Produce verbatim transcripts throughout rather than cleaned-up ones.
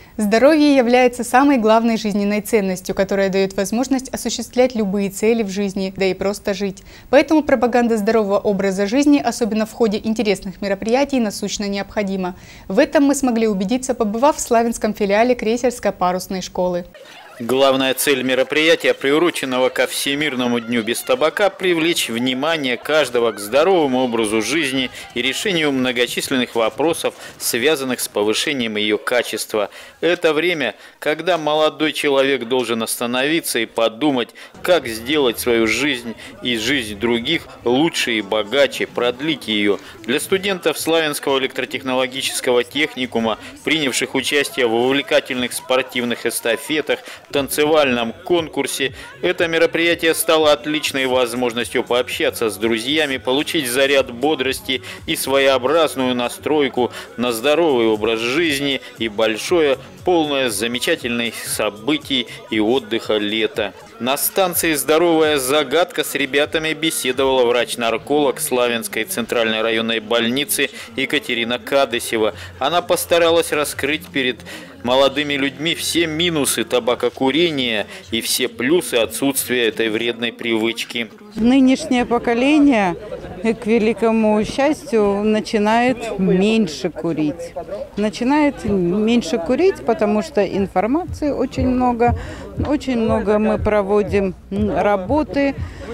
Здоровье является самой главной жизненной ценностью, которая дает возможность осуществлять любые цели в жизни, да и просто жить. Поэтому пропаганда здорового образа жизни, особенно в ходе интересных мероприятий, насущно необходима. В этом мы смогли убедиться, побывав в славянском филиале крейсерско-парусной школы. Главная цель мероприятия, приуроченного ко Всемирному дню без табака, привлечь внимание каждого к здоровому образу жизни и решению многочисленных вопросов, связанных с повышением ее качества. Это время, когда молодой человек должен остановиться и подумать, как сделать свою жизнь и жизнь других лучше и богаче, продлить ее. Для студентов Славянского электротехнологического техникума, принявших участие в увлекательных спортивных эстафетах, танцевальном конкурсе, это мероприятие стало отличной возможностью пообщаться с друзьями, получить заряд бодрости и своеобразную настройку на здоровый образ жизни и большое, полное замечательных событий и отдыха лето. На станции «Здоровая загадка» с ребятами беседовала врач-нарколог Славянской центральной районной больницы Екатерина Кадысева. Она постаралась раскрыть перед молодыми людьми все минусы табакокурения и все плюсы отсутствия этой вредной привычки. Нынешнее поколение, к великому счастью, начинает меньше курить. Начинает меньше курить, потому что информации очень много. Очень много мы проводим работы.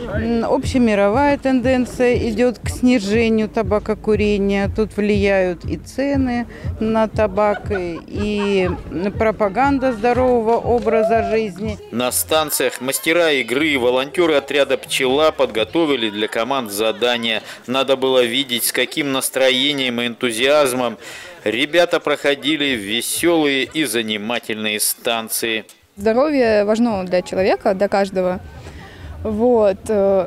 Общемировая тенденция идет к снижению табакокурения. Тут влияют и цены на табак, и пропаганда здорового образа жизни. На станциях мастера игры и волонтеры отряда «Пчела» подготовили для команд задания. Надо было видеть, с каким настроением и энтузиазмом ребята проходили веселые и занимательные станции. Здоровье важно для человека, для каждого. Вот.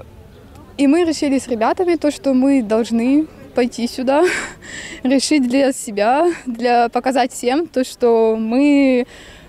И мы решили с ребятами то, что мы должны пойти сюда, решить для себя, для показать всем то, что мы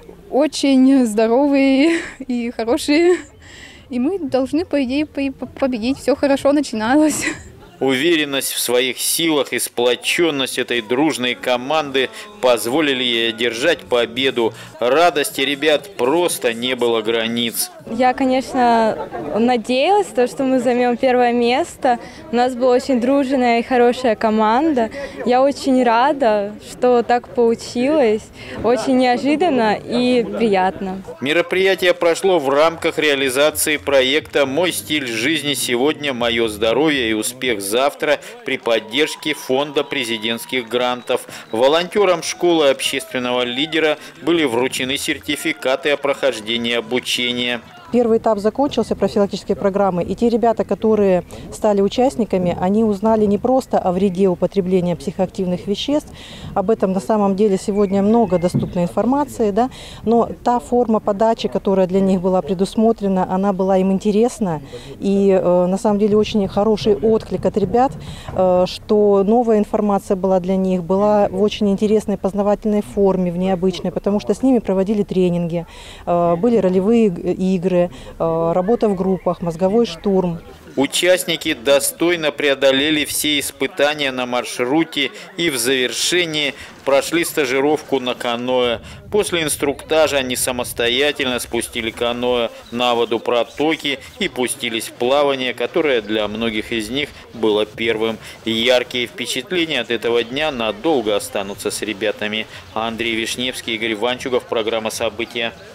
очень здоровые и хорошие. И мы должны, по идее, победить. Все хорошо начиналось. Уверенность в своих силах и сплоченность этой дружной команды позволили ей одержать победу. Радости ребят просто не было границ. Я, конечно, надеялась, то, что мы займем первое место. У нас была очень дружная и хорошая команда. Я очень рада, что так получилось. Очень неожиданно и приятно. Мероприятие прошло в рамках реализации проекта «Мой стиль жизни сегодня, мое здоровье и успех завтра» при поддержке Фонда президентских грантов. Волонтерам школы общественного лидера были вручены сертификаты о прохождении обучения. Первый этап закончился профилактической программы, и те ребята, которые стали участниками, они узнали не просто о вреде употребления психоактивных веществ, об этом на самом деле сегодня много доступной информации, да, но та форма подачи, которая для них была предусмотрена, она была им интересна, и э, на самом деле очень хороший отклик от ребят, э, что новая информация была для них, была в очень интересной познавательной форме, в необычной, потому что с ними проводили тренинги, э, были ролевые игры, работа в группах, мозговой штурм. Участники достойно преодолели все испытания на маршруте и в завершении прошли стажировку на каноэ. После инструктажа они самостоятельно спустили каноэ на воду протоки и пустились в плавание, которое для многих из них было первым. Яркие впечатления от этого дня надолго останутся с ребятами. Андрей Вишневский, Игорь Ванчугов, программа «События».